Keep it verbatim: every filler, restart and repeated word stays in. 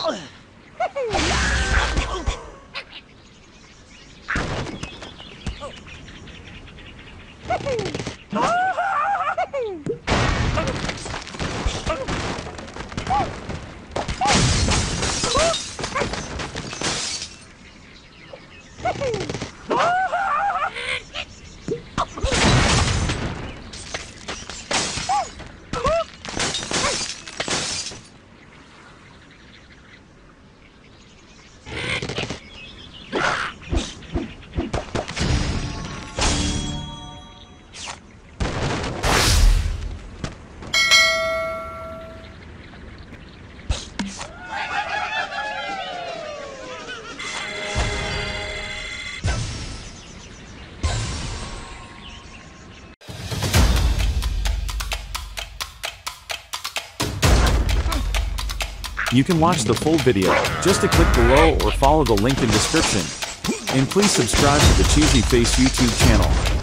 You can watch the full video, just to click below or follow the link in description. And please subscribe to the Cheesy Face YouTube channel.